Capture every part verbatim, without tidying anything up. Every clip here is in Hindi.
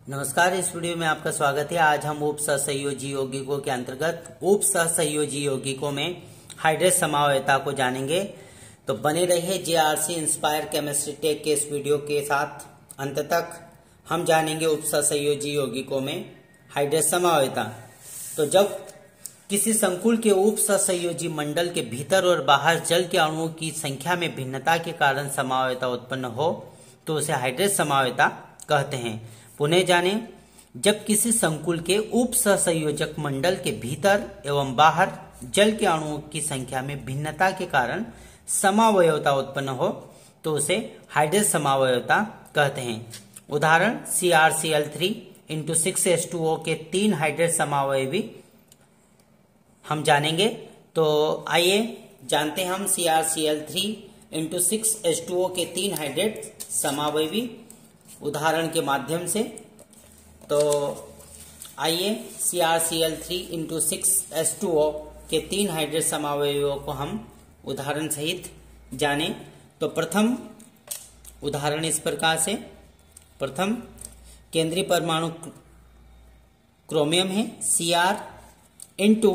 नमस्कार। इस वीडियो में आपका स्वागत है। आज हम उप सहसंयोजी यौगिकों के अंतर्गत उप सहसंयोजी यौगिकों में हाइड्रेट समावयवता को जानेंगे। तो बने रहिए जेआरसी इंस्पायर केमिस्ट्री टेक के इस वीडियो के साथ। अंत तक हम जानेंगे उप सहसंयोजी यौगिकों में हाइड्रेट समावयवता। तो जब किसी संकुल के उप सहसंयोजी मंडल के भीतर और बाहर जल के अणुओं की संख्या में भिन्नता के कारण समावयवता उत्पन्न हो तो उसे हाइड्रेट समावयवता कहते हैं। पुनः जाने, जब किसी संकुल के उप सहसंयोजक मंडल के भीतर एवं बाहर जल के अणुओं की संख्या में भिन्नता के कारण समावयवता उत्पन्न हो तो उसे हाइड्रेट समावयवता कहते हैं। उदाहरण C R C L three into six H two O के तीन हाइड्रेट समावयवी हम जानेंगे। तो आइए जानते हैं हम C R C L three into six H two O के तीन हाइड्रेट समावयवी उदाहरण के माध्यम से। तो आइए C R C L three into six H two O के तीन हाइड्रेट समावयवों को हम उदाहरण सहित जाने। तो प्रथम उदाहरण इस प्रकार से, प्रथम केंद्रीय परमाणु क्रोमियम है C R into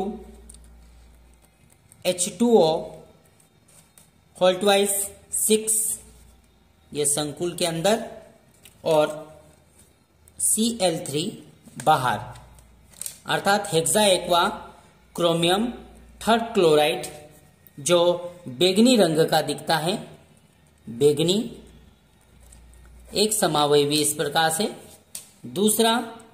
H two O whole twice six, ये संकुल के अंदर, और सी एल थ्री बाहर, अर्थात hexa aqua chromium third chloride जो बेगनी रंग का दिखता है, बेगनी एक समावयवी इस प्रकार से। दूसरा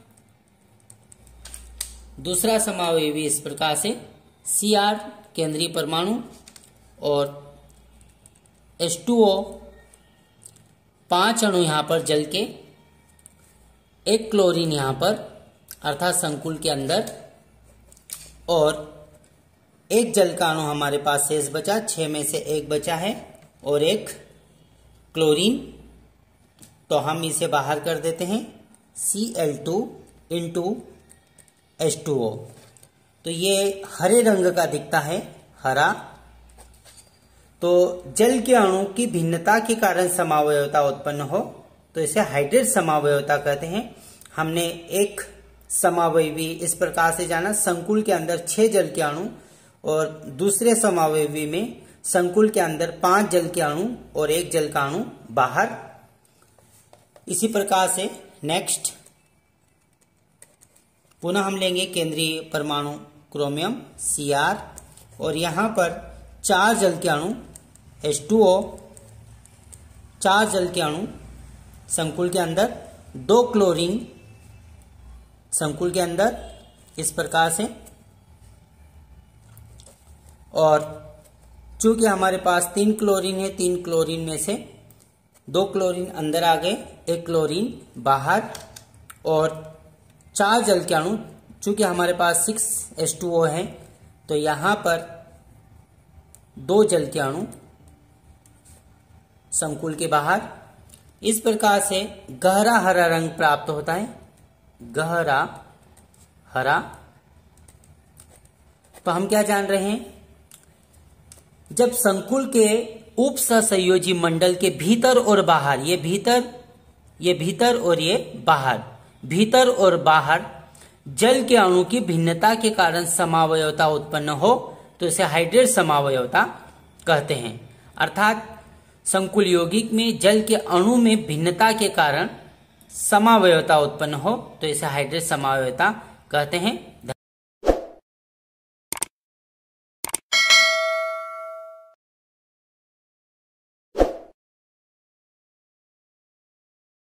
दूसरा समावयवी इस प्रकार से सी आर केंद्रीय परमाणु और एच टू ओ पांच अणु यहां पर जल के, एक क्लोरीन यहां पर अर्थात संकुल के अंदर, और एक जल का अणु हमारे पास शेष बचा, छह में से एक बचा है, और एक क्लोरीन। तो हम इसे बाहर कर देते हैं C L two into H two O. तो ये हरे रंग का दिखता है, हरा। तो जल के अणु की भिन्नता के कारण समावयवता उत्पन्न हो तो इसे हाइड्रेट समावयवता कहते हैं। हमने एक समावयवी इस प्रकार से जाना, संकुल के अंदर छह जल के अणु और दूसरे समावयवी में संकुल के अंदर पांच जल के अणु और एक जल का अणु बाहर। इसी प्रकार से नेक्स्ट पुनः हम लेंगे केंद्रीय परमाणु क्रोमियम सी आर, और यहां पर चार जल के अणु एच टू ओ, चार जल के अणु संकुल के अंदर, दो क्लोरीन संकुल के अंदर इस प्रकार से। और चूंकि हमारे पास तीन क्लोरीन है, तीन क्लोरीन में से दो क्लोरीन अंदर आ गए, एक क्लोरीन बाहर, और चार जल के अणु, चूंकि हमारे पास सिक्स एच टू ओ है तो यहां पर दो जल के अणु संकुल के बाहर। इस प्रकार से गहरा हरा रंग प्राप्त होता है, गहरा हरा। तो हम क्या जान रहे हैं, जब संकुल के उप सहसंयोजी मंडल के भीतर और बाहर, ये भीतर ये भीतर और ये बाहर, भीतर और बाहर जल के अणु की भिन्नता के कारण समावयवता उत्पन्न हो तो इसे हाइड्रेट समावयवता कहते हैं। अर्थात संकुल यौगिक में जल के अणु में भिन्नता के कारण समावयवता उत्पन्न हो तो इसे हाइड्रेट समावयवता कहते हैं।